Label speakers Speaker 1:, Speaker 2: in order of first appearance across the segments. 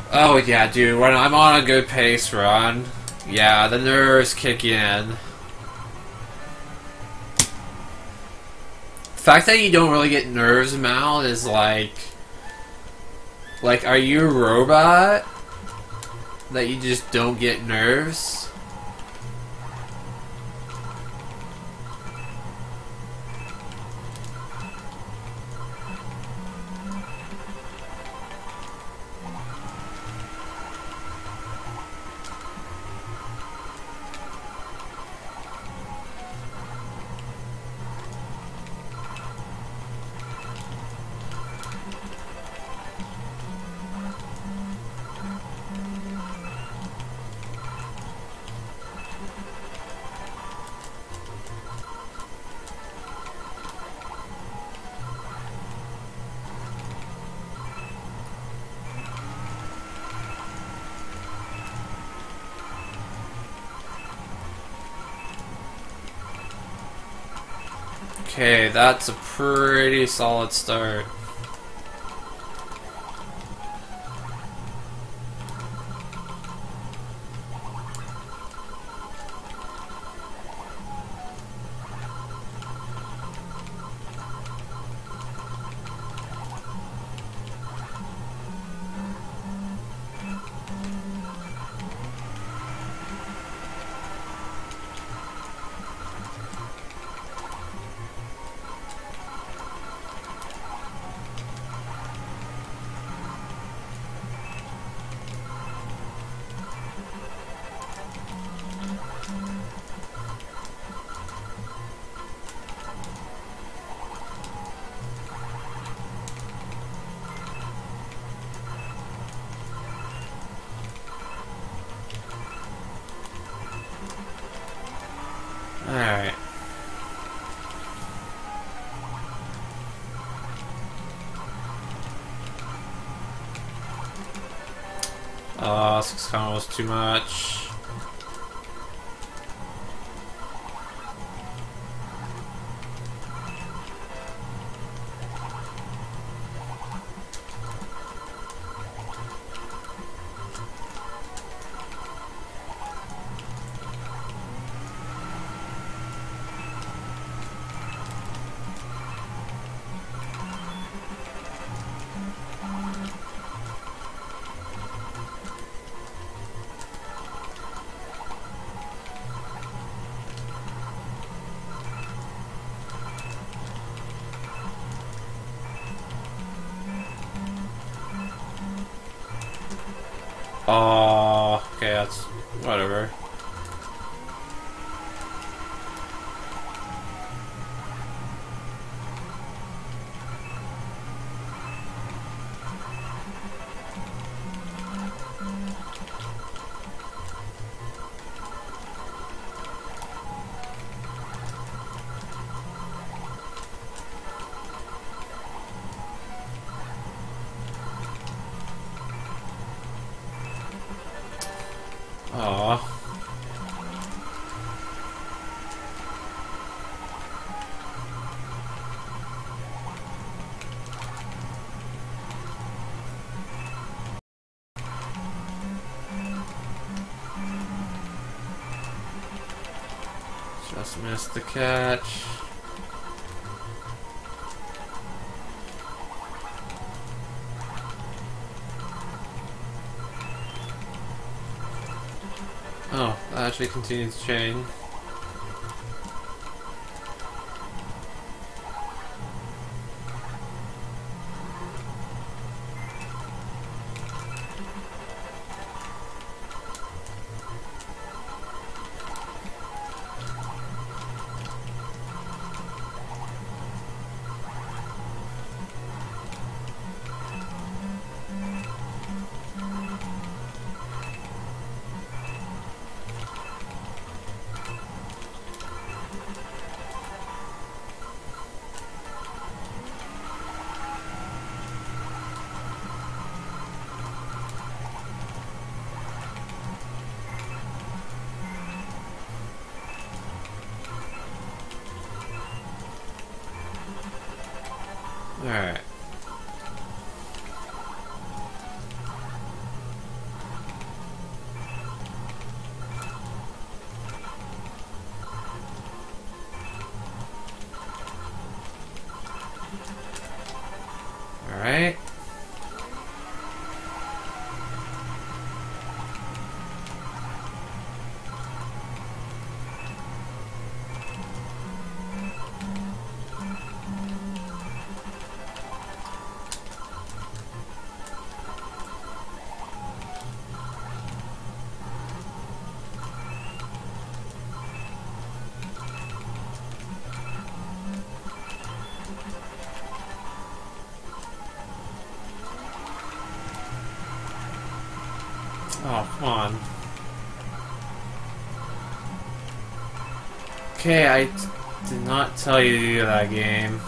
Speaker 1: Oh yeah, dude, when I'm on a good pace run, yeah, the nerves kick in. The fact that you don't really get nerves, Mal, is like, are you a robot? That you just don't get nerves? Okay, that's a pretty solid start. Alright. Oh, 6 kind was too much. Oh, okay, that's whatever. Oh. Just missed the catch. Oh, that actually continues to chain. Alright. Oh, come on. Okay, I did not tell you to do that game.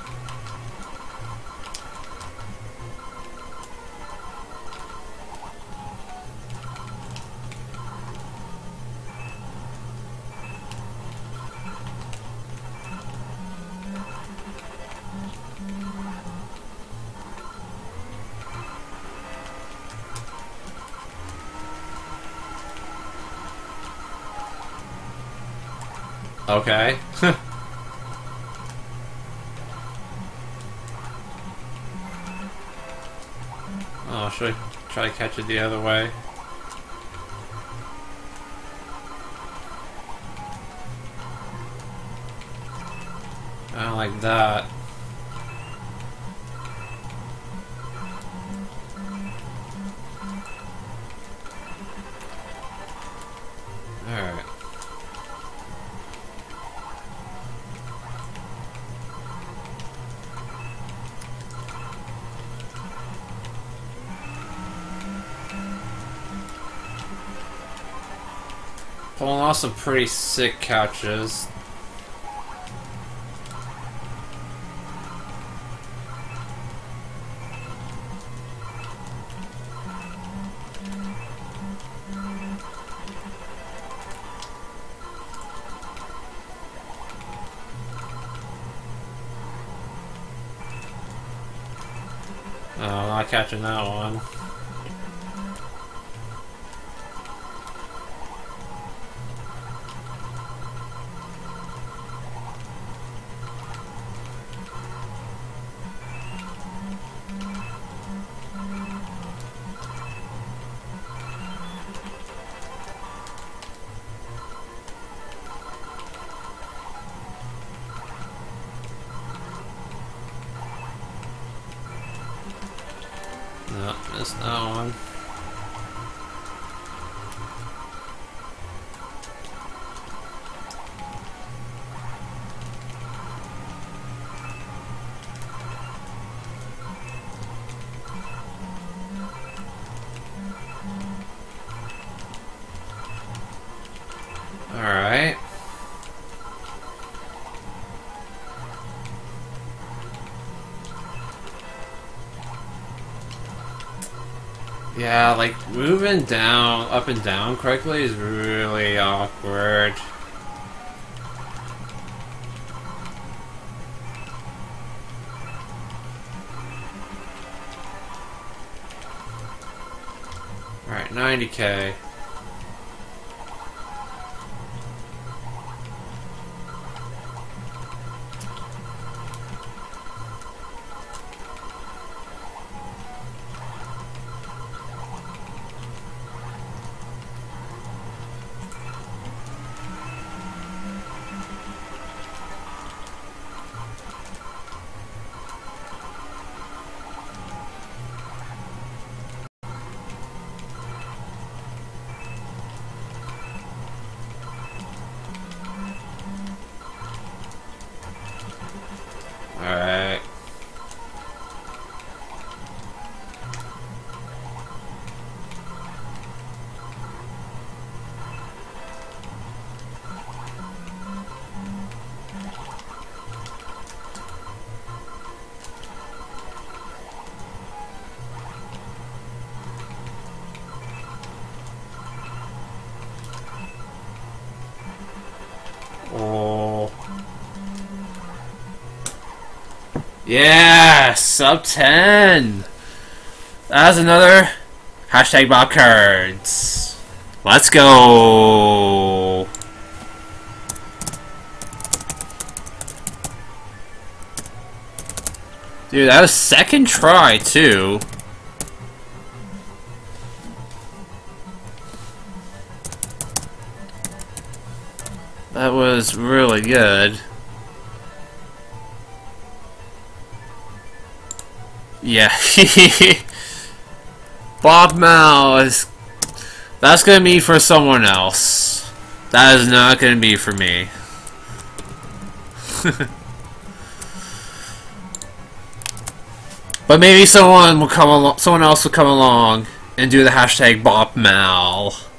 Speaker 1: Okay. Oh, should I try to catch it the other way? I don't like that. Alright. Pulling off some pretty sick couches. Oh, I'm not catching that one. No, missed that one. Alright. Yeah, like moving down, up and down correctly is really awkward. Alright, 90K. Alright. Oh. Yeah, sub 10. That's another hashtag Bob Cards. Let's go. Dude, that was second try too. That was really good. Yeah. Bob Mouse. That's gonna be for someone else. That is not gonna be for me. But maybe someone will come along. Someone else will come along and do the hashtag BopMal.